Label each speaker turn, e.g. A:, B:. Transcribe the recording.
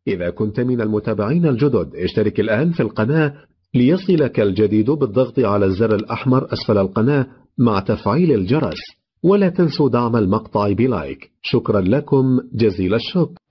A: إذا كنت من المتابعين الجدد اشترك الآن في القناة ليصلك الجديد بالضغط على الزر الأحمر أسفل القناة مع تفعيل الجرس، ولا تنسوا دعم المقطع بلايك. شكرا لكم جزيل الشكر.